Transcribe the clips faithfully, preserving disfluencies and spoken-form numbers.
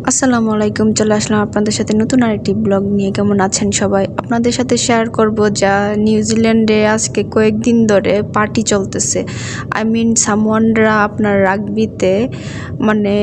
আসসালামু আলাইকুম, চলে আসলাম আপনাদের সাথে নতুন আরেকটি ব্লগ নিয়ে। কেমন আছেন সবাই? আপনাদের সাথে শেয়ার করব যা নিউজিল্যান্ডে আজকে কয়েকদিন ধরে পার্টি চলতেছে। আই মিন সামওয়ানরা আপনার রাগবিতে মানে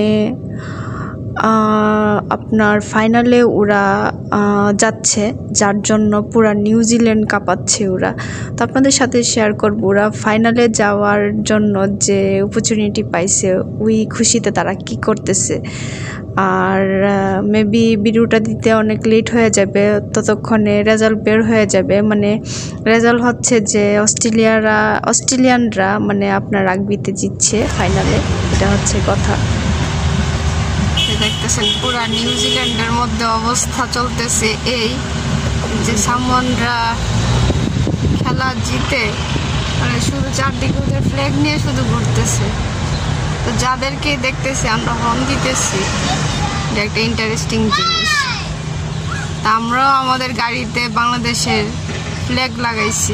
আপনার ফাইনালে ওরা যাচ্ছে, যার জন্য পুরা নিউজিল্যান্ড কাঁপাচ্ছে ওরা। তো আপনাদের সাথে শেয়ার করব ওরা ফাইনালে যাওয়ার জন্য যে অপরচুনিটি পাইছে ওই খুশিতে তারা কি করতেছে। আর মেবি ভিডিওটা দিতে অনেক লেট হয়ে যাবে, ততক্ষণে রেজাল্ট বের হয়ে যাবে। মানে রেজাল্ট হচ্ছে যে অস্ট্রেলিয়ারা অস্ট্রেলিয়ানরা মানে আপনার রাগবিতে জিতছে ফাইনালে, এটা হচ্ছে কথা। দেখতেছেন পুরা নিউজিল্যান্ডের মধ্যে অবস্থা চলতেছে এই যে সামওয়ানরা খেলা জিতে মানে শুধু চারদিকে ওদের ফ্ল্যাগ নিয়ে শুধু ঘুরতেছে। তো যাদেরকে দেখতেছি আমরা হর্ন দিতেছি, এটা একটা ইন্টারেস্টিং জিনিস। তা আমরাও আমাদের গাড়িতে বাংলাদেশের ফ্ল্যাগ লাগাইছি।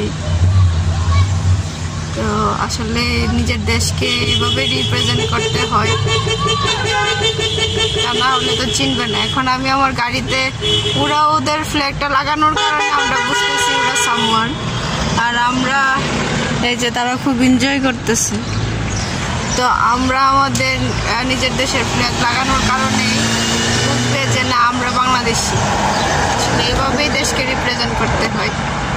তো আসলে নিজের দেশকে এভাবে রিপ্রেজেন্ট করতে হয়, তা না হলে তো চিনবে না। এখন আমি আমার গাড়িতে ওরা ওদের ফ্ল্যাগটা লাগানোর কারণে আমরা বুঝতেছি ওরা সামওয়ান, আর আমরা এই যে তারা খুব এনজয় করতেছে। তো আমরা আমাদের নিজের দেশের ফ্ল্যাগ লাগানোর কারণে বুঝবে যে না আমরা বাংলাদেশি। আসলে এভাবেই দেশকে রিপ্রেজেন্ট করতে হয়।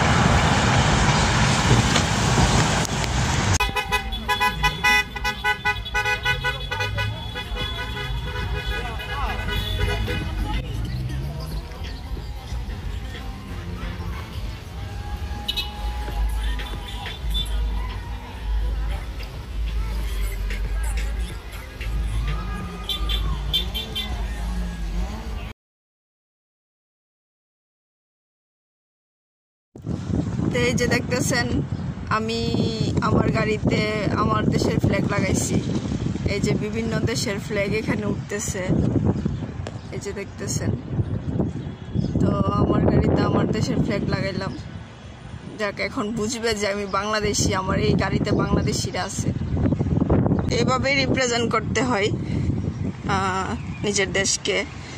এই যে দেখতেছেন আমি আমার গাড়িতে আমার দেশের ফ্ল্যাগ লাগাইছি। এই যে বিভিন্ন দেশের ফ্ল্যাগ এখানে উঠতেছে, এই যে দেখতেছেন। তো আমার গাড়িতে আমার দেশের ফ্ল্যাগ লাগাইলাম, যাক এখন বুঝবে যে আমি বাংলাদেশি, আমার এই গাড়িতে বাংলাদেশিরা আছে। এইভাবেই রিপ্রেজেন্ট করতে হয় নিজের দেশকে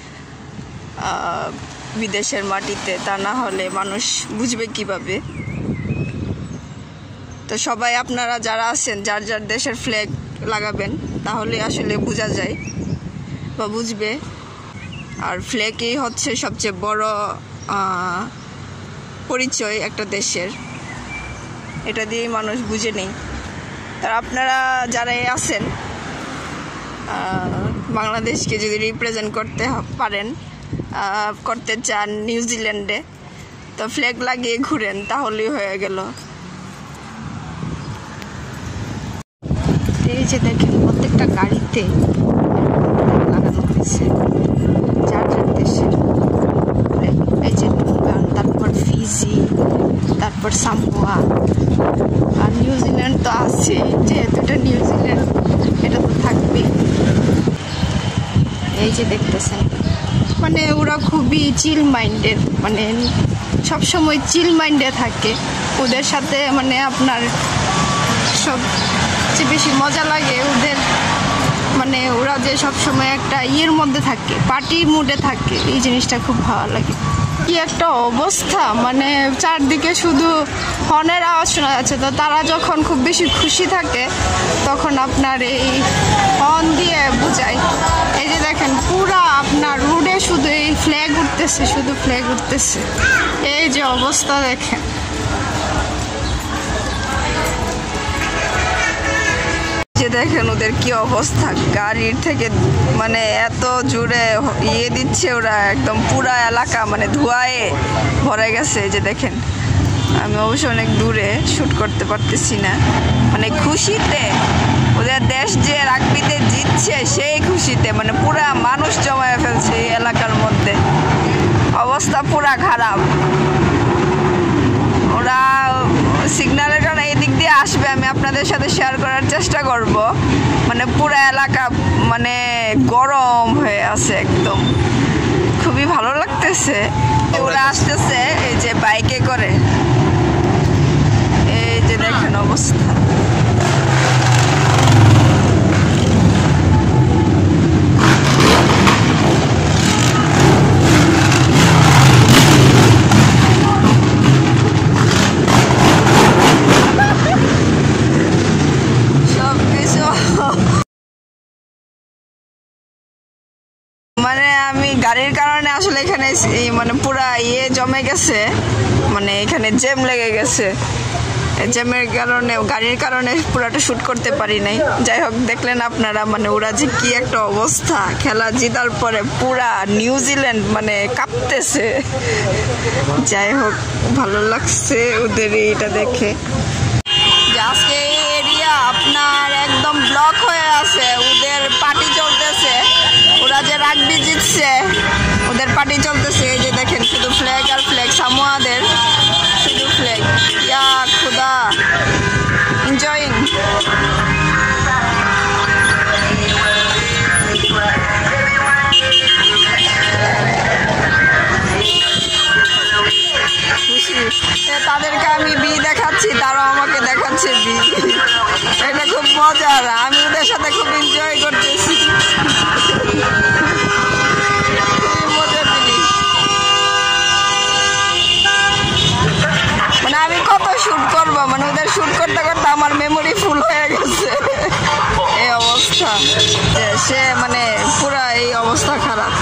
বিদেশের মাটিতে, তা না হলে মানুষ বুঝবে কিভাবে। তো সবাই আপনারা যারা আছেন যার যার দেশের ফ্ল্যাগ লাগাবেন, তাহলে আসলে বোঝা যায় বা বুঝবে। আর ফ্ল্যাগই হচ্ছে সবচেয়ে বড় পরিচয় একটা দেশের, এটা দিয়েই মানুষ বুঝে নেই। আর আপনারা যারা আছেন বাংলাদেশকে যদি রিপ্রেজেন্ট করতে পারেন, করতে চান নিউজিল্যান্ডে, তো ফ্ল্যাগ লাগিয়ে ঘুরেন, তাহলেই হয়ে গেল। এই যে দেখেন প্রত্যেকটা গাড়িতে লাগানো হয়েছে যার যার দেশের। এই যে তারপর ফিজি, তারপর সামোয়া, আর নিউজিল্যান্ড তো আছে, যেহেতু এটা নিউজিল্যান্ড এটা তো থাকবেই। এই যে দেখতেছেন মানে ওরা খুবই চিল মাইন্ডেড, মানে সবসময় চিল মাইন্ডে থাকে। ওদের সাথে মানে আপনার সবচেয়ে বেশি মজা লাগে ওদের, মানে ওরা যে সবসময় একটা ইয়ের মধ্যে থাকে, পার্টি মুডে থাকে, এই জিনিসটা খুব ভালো লাগে। কি একটা অবস্থা, মানে চারদিকে শুধু হর্নের আওয়াজ শোনা যাচ্ছে। তো তারা যখন খুব বেশি খুশি থাকে তখন আপনার এই হর্ন দিয়ে বোঝায়। এই যে দেখেন পুরা আপনার রোডে শুধু এই ফ্ল্যাগ উঠতেছে, শুধু ফ্ল্যাগ উঠতেছে। এই যে অবস্থা দেখেন। যে দেখেন ওদের কি অবস্থা, গাড়ির থেকে মানে এত জোরে ইয়ে দিচ্ছে ওরা, একদম পুরা এলাকা মানে ধোঁয়ায় ভরে গেছে। যে দেখেন আমি অবশ্য অনেক দূরে শ্যুট করতে পারতেছি না, মানে খুশিতে ওদের দেশ যে রাগবিতে জিতছে সেই খুশিতে মানে পুরা মানুষ জমায়ে ফেলছে এই এলাকার মধ্যে। অবস্থা পুরা খারাপ। ওরা সিগন্যালের কারণে এই দিক দিয়ে আসবে, আমি আপনাদের সাথে শেয়ার করার চেষ্টা করব। মানে পুরো এলাকা মানে গরম হয়ে আছে একদম, খুবই ভালো লাগতেছে। ওরা আসতেছে এই যে বাইকে করে, এই যে দেখেন অবস্থা। গাড়ির কারণে আসলে এখানে মানে পুরা ইয়ে জমে গেছে, মানে এখানে জ্যাম লেগে গেছে। জ্যামের কারণে গাড়ির কারণে পুরাটা শুট করতে পারি নাই। যাই হোক, দেখলেন আপনারা মানে ওরা যে কি একটা অবস্থা, খেলা জিতার পরে পুরা নিউজিল্যান্ড মানে কাঁপতেছে। যাই হোক, ভালো লাগছে ওদের এটা দেখে। আজকে এই এরিয়া আপনার একদম ব্লক হয়ে আছে, ওদের পার্টি চলতেছে। ওরা যে রাগবি জিতছে, ওদের পার্টি চলতেছে। এই যে দেখেন, শুধু ফ্ল্যাগ আর ফ্ল্যাগ, সামোয়াদের শুধু ফ্ল্যাগ। ইয়া খুদা, এনজয়িং। তাদেরকে আমি বি দেখাচ্ছি, তারাও আমাকে দেখাচ্ছে বি। এটা খুব মজার, আমি ওদের সাথে খুব এনজয় করতেছি। খুবই মজার জিনিস। মানে আমি কত শুট করবো, মানে ওদের শুট করতে করতে আমার মেমোরি ফুল হয়ে গেছে। এই অবস্থা, সে মানে পুরা এই অবস্থা খারাপ।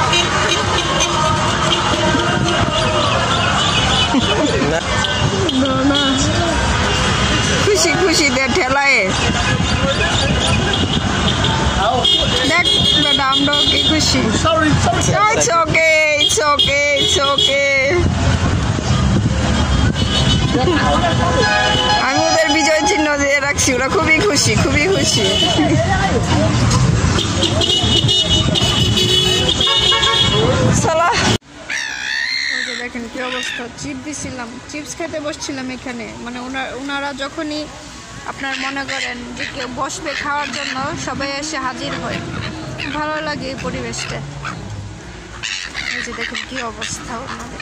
খুশি খুশিতে ঠেলায় দেখ বেটা, আমরাও কি খুশি। It's okay, it's okay, it's okay. আমি ওদের বিজয় চিহ্ন দিয়ে রাখছি, ওরা খুবই খুশি, খুবই খুশি। সালা দেখেন কি অবস্থা। চিপস দিছিলাম, চিপস খেতে বসছিলাম এখানে। মানে ওনারা যখনই আপনার মনে করেন যে কেউ বসবে খাওয়ার জন্য, সবাই এসে হাজির হয়। ভালো লাগে এই পরিবেশটা। এই যে দেখেন কি অবস্থা ওনাদের।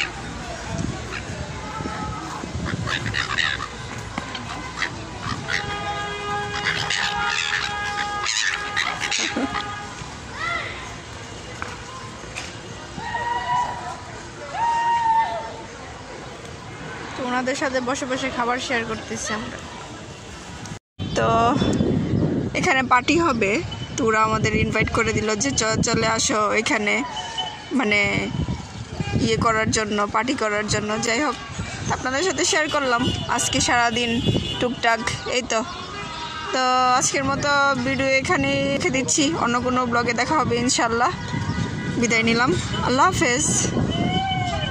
ওনাদের সাথে বসে বসে খাবার শেয়ার করতেছি আমরা। তো এখানে পার্টি হবে, তো ওরা আমাদের ইনভাইট করে দিল যে চলে আসো এখানে, মানে ইয়ে করার জন্য, পার্টি করার জন্য। যাই হোক, আপনাদের সাথে শেয়ার করলাম আজকে সারাদিন টুকটাক। এই তো তো আজকের মতো ভিডিও এখানে রেখে দিচ্ছি। অন্য কোনো ব্লগে দেখা হবে ইনশাল্লাহ। বিদায় নিলাম, আল্লাহ হাফেজ।